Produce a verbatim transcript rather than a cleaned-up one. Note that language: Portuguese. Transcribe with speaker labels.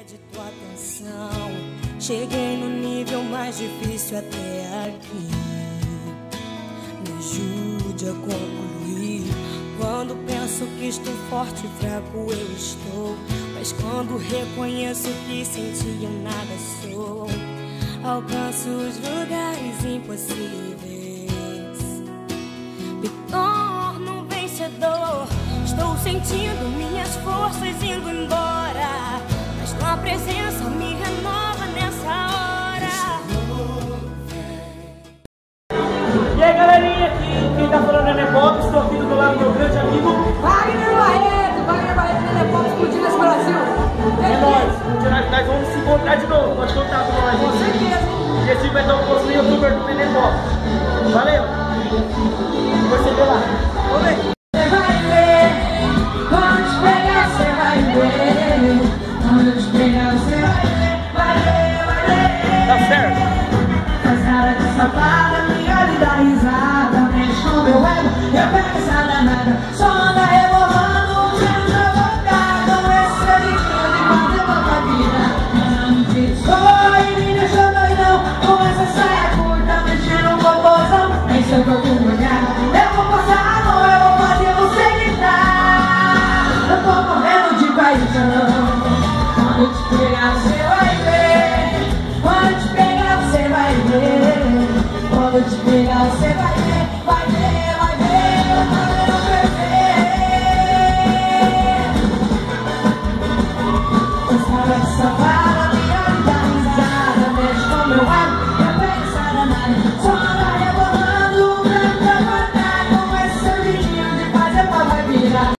Speaker 1: de tua atenção. Cheguei no nível mais difícil até aqui. Me ajude a concluir. Quando penso que estou forte e fraco eu estou, mas quando reconheço que sem ti eu nada sou, alcanço os lugares impossíveis, me torno um vencedor. Estou sentindo minhas forças indo embora, mas tua presença me renova nessa hora.
Speaker 2: E aí galerinha, aqui quem tá falando é Nenepop, estou aqui do lado do meu grande amigo
Speaker 3: Wagner Barreto, Wagner Barreto do Nenepop explodindo esse Brasil.
Speaker 2: É nóis, nós vamos se encontrar de novo, pode contar com nós.
Speaker 3: Com certeza.
Speaker 2: E esse vai dar um posto no youtuber do Nenepop. Valeu! Você vê lá. Vamos ver.
Speaker 3: Você vai ver, quando te pegar você vai ver. Quando te pegar você vai ver, vai ver, vai ver.
Speaker 2: Tá certo.
Speaker 3: Faz cara de safada, me olha e dá risada. Mexe com meu ego, eu pego essa danada. Só anda rebolando, sendo provocado. Esse é de quando fazer uma vida. Ela me pisou e me deixou doidão. Com essa saia curta, mexendo um popozão. Nem seu corpo molhado, eu vou passar a mão, eu vou fazer você gritar. Eu tô morrendo de paixão. Quando eu te